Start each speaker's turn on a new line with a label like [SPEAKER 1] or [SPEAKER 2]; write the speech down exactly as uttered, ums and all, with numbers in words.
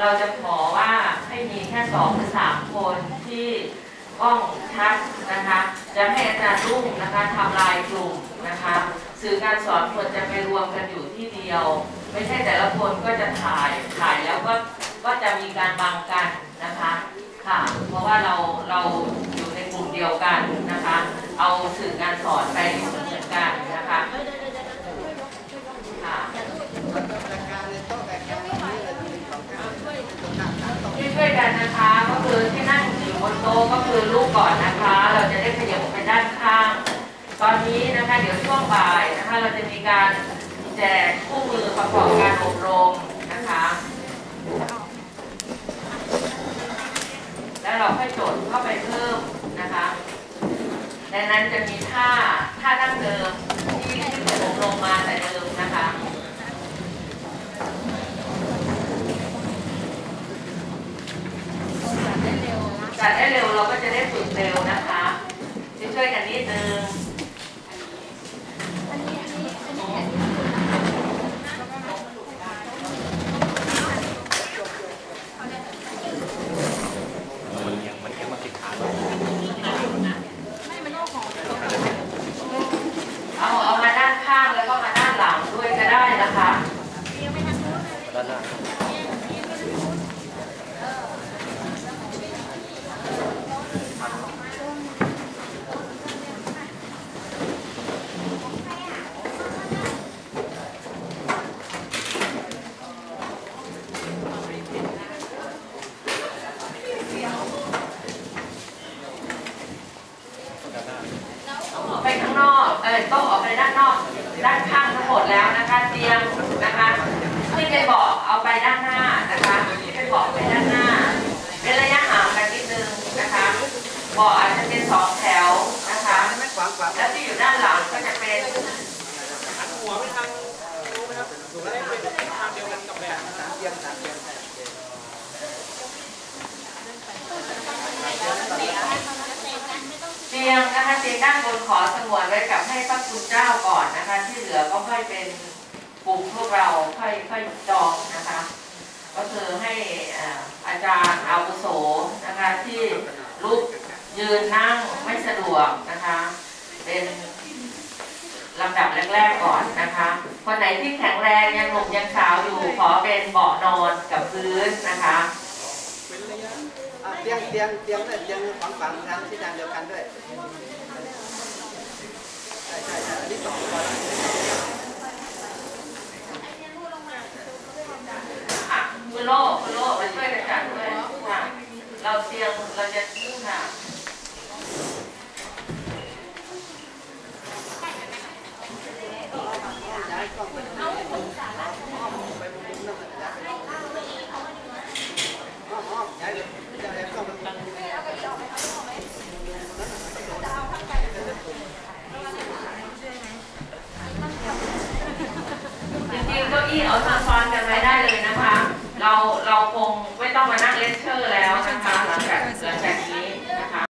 [SPEAKER 1] เราจะขอว่าให้มีแค่สองหรือสามคนที่กล้องชัดนะคะจะให้อาจารย์รุ่งนะคะทำลายกลุ่มนะคะสื่อการสอนควรจะไปรวมกันอยู่ที่เดียวไม่ใช่แต่ละคนก็จะถ่ายถ่ายแล้วก็ก็จะมีการบังกันนะคะค่ะเพราะว่าเราเราอยู่ในกลุ่มเดียวกันนะคะเอาสื่อการสอนไปเหมือนกันนะคะค่ะที่ช่วยกันนะคะก็คือที่นั่งอยู่บนโต๊ะก็คือลูกก่อนนะคะเราจะได้ขยับไปด้านข้างตอนนี้นะคะเดี๋ยวช่วงบ่ายนะคะเราจะมีการแจกคู่มือประกอบการอบรมนะคะแล้วเราค่อยโจทย์เข้าไปเพิ่มนะคะในนั้นจะมีท่าท่าดั้งเดิมที่ที่ผมอบรมมาแต่เดิมนะคะจัดได้เร็วเราก็จะได้ฝึกเร็วนะคะช่วยกันนิดนึงเอาเอามาด้านข้างแล้วก็มาด้านหลังด้วยก็ได้นะคะด้านหน้าไปข้างนอกเออต้องออกไปด้านนอกด้านข้างทั้งหมดแล้วนะคะเตียงนะคะที่เป็นเบาะเอาไปด้านหน้านะคะที่เป็นเบาะไปด้านหน้าเป็นระยะห่างกันนิดนึงนะคะเบาะอาจจะเป็นสองแถวนะคะแล้วที่อยู่ด้านหลังก็จะเป็นหันหัวไปทางรู้ไหมครับถูกแล้วเป็นทางเดียวกันกับแบบสามเตียงสามเตียงเตียงนะคะเตียงด้านบนขอสงวนไว้กับให้พระคุณเจ้าก่อนนะคะที่เหลือก็ค่อยเป็นกลุ่มพวกเราค่อยค่อยจองนะคะก็คือให้อาจารย์อาวุโสนะคะที่ลุกยืนนั่งไม่สะดวกนะคะเป็นลำดับแรกๆก่อนนะคะคนไหนที่แข็งแรงยังหนุ่มยังสาวอยู่ขอเป็นเบาะนอนกับพื้นนะคะ
[SPEAKER 2] เตียงเตียงเตียงเนี่ยเตียงฝังฝังทางที่ทางเดียวกันด้วยใช่ใช่ใช่อันนี้สองคน
[SPEAKER 1] ค่ะคุณโลกคุณโลกมาช่วยกันจัดด้วยค่ะเราเตียงเราจะนี่ค่ะ
[SPEAKER 2] ย้ายกล้องไปเอาไปมุมนั้นไปอ้อมอ้อมย้ายเลยย้ายกล้องไปมุมนั้น
[SPEAKER 1] จริงๆเก้าอี้เอาซ้อนๆกันไว้ได้เลยนะคะเราเราคงไม่ต้องมานั่งเลคเชอร์แล้วนะคะ